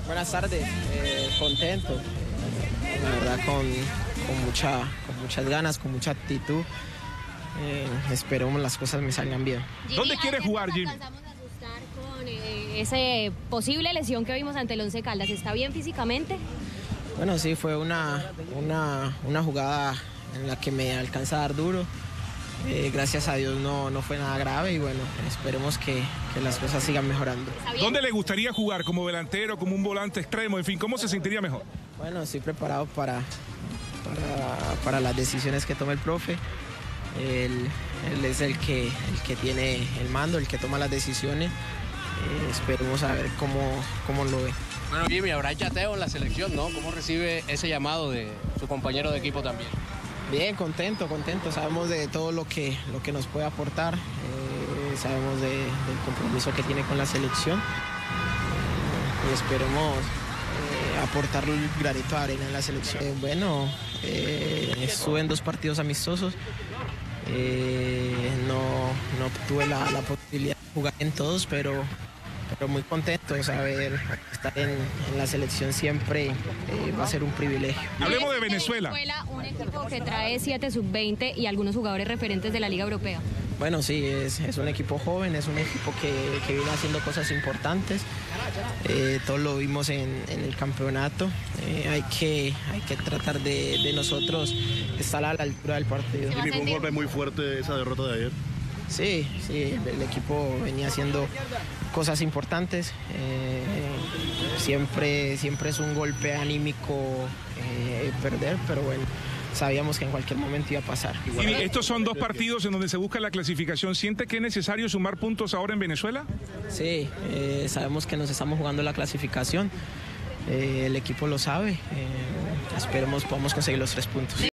Buenas tardes, contento, la verdad con muchas ganas, con mucha actitud. Esperemos las cosas me salgan bien. ¿Dónde quiere jugar, Jimmy? Alcanzamos a asustar con esa posible lesión que vimos ante el Once Caldas. ¿Está bien físicamente? Bueno, sí, fue una jugada en la que me alcanza a dar duro. Gracias a Dios no fue nada grave y bueno, esperemos que las cosas sigan mejorando. ¿Dónde le gustaría jugar? ¿Como delantero, como un volante extremo? En fin, ¿cómo se sentiría mejor? Bueno, estoy preparado para las decisiones que tome el profe. Él es el que tiene el mando, el que toma las decisiones. Esperemos a ver cómo lo ve. Bueno, Jimmy, habrá chateo en la selección, ¿no? ¿Cómo recibe ese llamado de su compañero de equipo también? Bien, contento. Sabemos de todo lo que nos puede aportar. Sabemos del compromiso que tiene con la selección. Y esperemos aportar el granito de arena en la selección. Estuve en 2 partidos amistosos. No tuve la posibilidad de jugar en todos, pero muy contento de saber estar en la selección siempre va a ser un privilegio. Hablemos de Venezuela. Un equipo que trae 7 sub-20 y algunos jugadores referentes de la Liga Europea. Bueno, sí, es un equipo joven, es un equipo que viene haciendo cosas importantes. Todos lo vimos en el campeonato. Hay que tratar de nosotros estar a la altura del partido. Jimmy, fue un golpe muy fuerte esa derrota de ayer. Sí, el equipo venía haciendo cosas importantes. Siempre es un golpe anímico perder, pero bueno, sabíamos que en cualquier momento iba a pasar. Y estos son 2 partidos en donde se busca la clasificación. ¿Siente que es necesario sumar puntos ahora en Venezuela? Sí, sabemos que nos estamos jugando la clasificación. El equipo lo sabe. Esperemos podamos conseguir los 3 puntos.